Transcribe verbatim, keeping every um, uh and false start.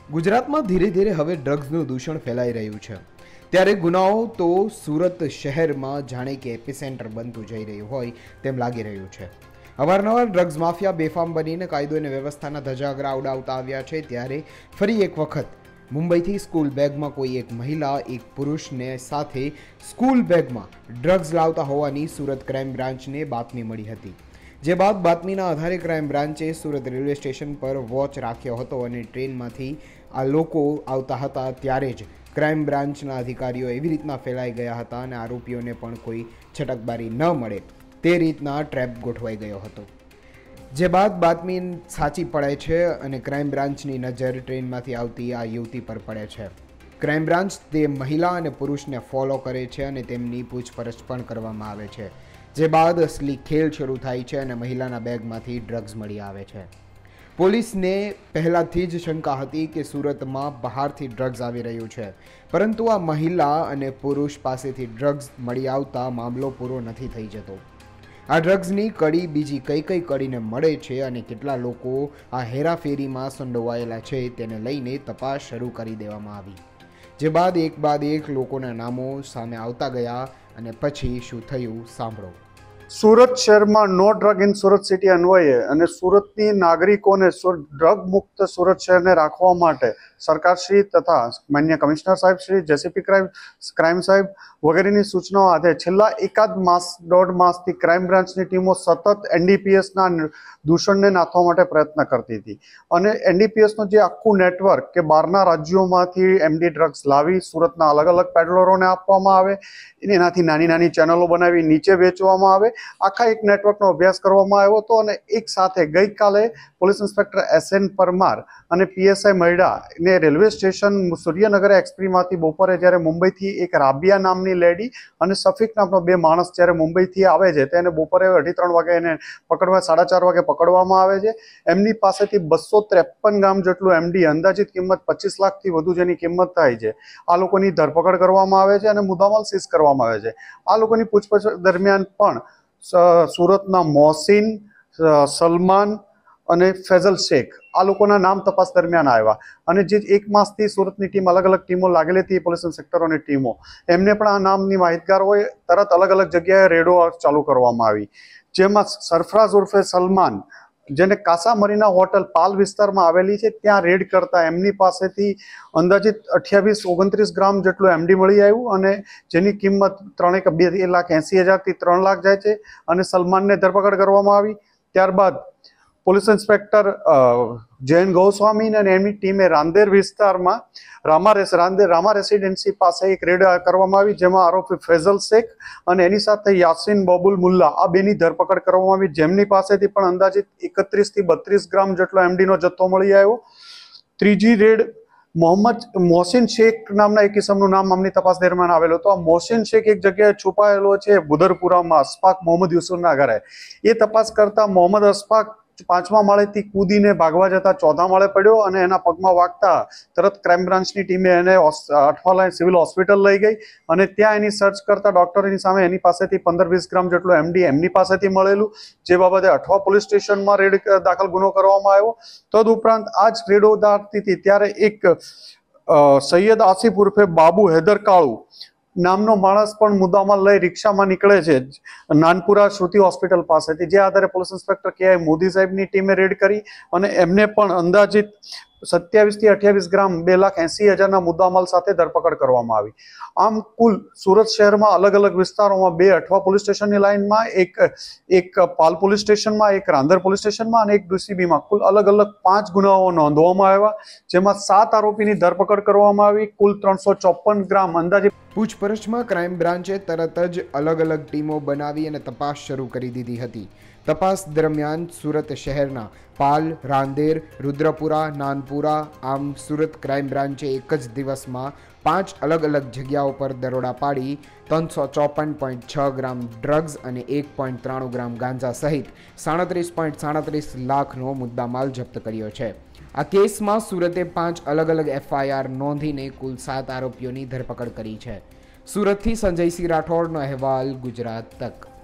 ગુજરાતમાં ધીરે ધીરે હવે ડ્રગ્સનું દૂષણ ફેલાઈ રહ્યું છે, ત્યારે ગુનાઓ તો સુરત શહેરમાં જાણે કે એપિસેન્ટર બનતું જઈ રહ્યું હોય તેમ લાગી રહ્યું છે। અવારનવાર ડ્રગ્સ માફિયા બેફામ બનીને કાયદો અને વ્યવસ્થાના ધજાગરા ઉડાવતા આવ્યા છે, ત્યારે ફરી એક વખત મુંબઈથી સ્કૂલ બેગમાં કોઈ એક મહિલા એક પુરુષને સાથે સ્કૂલ બેગમાં ડ્રગ્સ લાવતા હોવાની સુરત ક્રાઇમ બ્રાન્ચને બાતમી મળી હતી। જે બાદ બાતમીના આધારે ક્રાઇમ બ્રાન્ચે સુરત રેલવે સ્ટેશન પર વોચ રાખ્યો હતો અને ટ્રેનમાંથી આ લોકો આવતા હતા ત્યારે જ ક્રાઇમ બ્રાન્ચના અધિકારીઓ એવી રીતના ફેલાઈ ગયા હતા અને આરોપીઓને પણ કોઈ છટકબારી ન મળે તે રીતના ટ્રેપ ગોઠવાઈ ગયો હતો। જે બાદ બાતમી સાચી પડે છે અને ક્રાઇમ બ્રાન્ચની નજર ટ્રેનમાંથી આવતી આ યુવતી પર પડે છે। ક્રાઇમ બ્રાન્ચ તે મહિલા અને પુરુષને ફોલો કરે છે અને તેમની પૂછપરછ પણ કરવામાં આવે છે। જે બાદ અસલી ખેલ શરૂ થાય છે અને મહિલાના બેગમાંથી ડ્રગ્સ મળી આવે છે। પોલીસને પહેલાથી જ શંકા હતી કે સુરતમાં બહારથી ડ્રગ્સ આવી રહ્યું છે, પરંતુ આ મહિલા અને પુરુષ પાસેથી ડ્રગ્સ મળી આવતા મામલો પૂરો નથી થઈ જતો। આ ડ્રગ્સની કડી બીજી કઈ કઈ કડીને મળે છે અને કેટલા લોકો આ હેરાફેરીમાં સંડોવાયેલા છે તેને લઈને તપાસ શરૂ કરી દેવામાં આવી। જે બાદ એક બાદ એક લોકોના નામો સામે આવતા ગયા અને પછી શું થયું સાંભળો। સુરત શહેરમાં no drug in Surat city અન્વયે અને સુરતની નાગરિકોને ડ્રગ મુક્ત સુરત શહેરને રાખવા માટે સરકારશ્રી તથા માન્ય કમિશનર સાહેબ શ્રી જેસીપી ક્રાઇમ ક્રાઇમ સાહેબ વગેરેની સૂચનાઓ આધારે છેલ્લા એકાદ માસ દોઢ માસથી ક્રાઇમ બ્રાન્ચની ટીમો સતત એનડીપીએસના દૂષણને નાથવા માટે પ્રયત્ન કરતી હતી અને એનડીપીએસનું જે આખું નેટવર્ક કે બહારના રાજ્યોમાંથી એમડી ડ્રગ્સ લાવી સુરતના અલગ અલગ પેડલરોને આપવામાં આવે, એનાથી નાની નાની ચેનલો બનાવી નીચે વેચવામાં આવે, આખા એક નેટવર્કનો અભ્યાસ કરવામાં આવ્યો હતો અને એક સાથે ગઈકાલે police inspector S N Parmar અને પીએસઆઈ મૈડા ને રેલવે સ્ટેશન સૂર્યનગર એક્સપ્રેસમાંથી બપોરે જ્યારે મુંબઈથી એક રાબિયા નામની લેડી અને સફીક નામનો બે માણસ જ્યારે મુંબઈથી આવે છે તેને બપોરે અઢી ત્રણ વાગે એને પકડવા સાડા ચાર વાગે પકડવામાં આવે છે। એમની પાસેથી બસો ત્રેપન ગ્રામ જેટલું એમડી અંદાજિત કિંમત પચીસ લાખથી વધુ જેની કિંમત થાય છે આ લોકોની ધરપકડ કરવામાં આવે છે અને મુદ્દામાલ સીઝ કરવામાં આવે છે। આ લોકોની પૂછપરછ દરમિયાન પણ સુરતના મોહસિન, સલમાન અને ફેઝલ શેખ આ લોકોના નામ તપાસ દરમિયાન આવ્યા અને જે એક માસથી સુરતની ટીમ અલગ અલગ ટીમો લાગેલી હતી પોલીસ ઇન્સ્પેક્ટરોની ટીમો એમને પણ આ નામની માહિતગાર હોય તરત અલગ અલગ જગ્યાએ રેડો ચાલુ કરવામાં આવી, જેમાં સરફરાઝ ઉર્ફે સલમાન જેને કાસા મરીના હોટલ પાલ વિસ્તારમાં આવેલી છે ત્યાં રેડ કરતા એમની પાસેથી અંદાજિત અઠ્યાવીસ ઓગણત્રીસ ગ્રામ જેટલું એમડી મળી આવ્યું અને જેની કિંમત ત્રણેક બે લાખ એંસી હજારથી ત્રણ લાખ જાય છે અને સલમાનને ધરપકડ કરવામાં આવી। ત્યારબાદ પોલીસ ઇન્સ્પેક્ટર જૈન ગોસ્વામી અને એમની ટીમે રાંદેર વિસ્તારમાં રામા રેસ રાંદેર રામા રેસિડેન્સી પાસે એક રેડ કરવામાં આવી, જેમાં આરોપી ફેઝલ શેખ અને એની સાથે યાસીન બબુલ મુલ્લા આ બેની ધરપકડ કરવામાં આવી, જેમની પાસેથી પણ અંદાજિત એકત્રીસ થી બત્રીસ ગ્રામ જેટલો એમડીનો જથ્થો મળી આવ્યો। ત્રીજી રેડ મોહમ્મદ મોહસિન શેખ નામના એક કિસમનું નામ આમની તપાસ દરમિયાન આવેલો હતો। આ મોહસિન શેખ એક જગ્યાએ છુપાયેલો છે બુદરપુરામાં અશફાક મોહમ્મદ યુસુફના ઘરે। એ તપાસ કરતા મોહમ્મદ અશફાક પાંચમા માળેથી કૂદીને ભાગવા જતા ચોથા માળે પડ્યો અને એના પગમાં વાગતા તરત ક્રાઇમ બ્રાન્ચની ટીમે એને અઠવાલાઇન સિવિલ હોસ્પિટલ લઈ ગઈ અને ત્યાં એની સર્ચ કરતા ડોક્ટરની સામે એની પાસેથી પંદર વીસ ગ્રામ જેટલું એમડી એમની પાસેથી મળેલું, જે બાબતે અઠવા પોલીસ સ્ટેશનમાં રેડ દાખલ ગુનો કરવામાં આવ્યો। તદુપરાંત આ જ રેડો દાખતી હતી ત્યારે એક સૈયદ આસિફ ઉર્ફે બાબુ હૈદર કાળુ નામનો માણસ પણ મુદ્દામાલ લઈ રિક્ષામાં નીકળે છે નાનપુરા શ્રુતિ હોસ્પિટલ પાસેથી, જે આધારે પોલીસ ઇન્સ્પેક્ટર કે આઈ મોદી સાહેબની ટીમે રેડ કરી અને એમને પણ અંદાજિત સત્યાવીસ થી અઠ્યાવીસ ગ્રામ બે લાખ એસી હજારના મુદ્દામાલ સાથે ધરપકડ કરવામાં આવી। આમ કુલ સુરત શહેરમાં અલગ અલગ વિસ્તારોમાં બે અઠવા પોલીસ સ્ટેશનની લાઇનમાં એક એક પાલ પોલીસ સ્ટેશનમાં, એક રાંદેર પોલીસ સ્ટેશનમાં અને એક ડીસીબીમાં કુલ અલગ અલગ પાંચ ગુનાઓ નોંધવામાં આવ્યા, જેમાં સાત આરોપીની ધરપકડ કરવામાં આવી। કુલ ત્રણસો ચોપન ગ્રામ અંદાજે પૂછપરછમાં ક્રાઇમ બ્રાન્ચે તરત જ અલગ અલગ ટીમો બનાવી અને તપાસ શરૂ કરી દીધી હતી। તપાસ દરમિયાન સુરત શહેરના પાલ, રાંદેર, રુદ્રપુરા, નાનપુરા આમ સુરત ક્રાઇમ બ્રાન્ચે એક જ દિવસમાં પાંચ અલગ અલગ જગ્યાઓ પર દરોડા પાડી ત્રણસો ચોપન પોઈન્ટ છ ગ્રામ ડ્રગ્સ અને એક પોઈન્ટ ત્રાણું ગ્રામ ગાંજા સહિત સાડત્રીસ પોઈન્ટ સાડત્રીસ લાખનો મુદ્દામાલ જપ્ત કર્યો છે। આ કેસમાં સુરતે પાંચ અલગ અલગ એફઆઈઆર નોંધીને કુલ સાત આરોપીઓની ધરપકડ કરી છે। સુરતથી સંજયસિંહ રાઠોડનો અહેવાલ, ગુજરાત તક।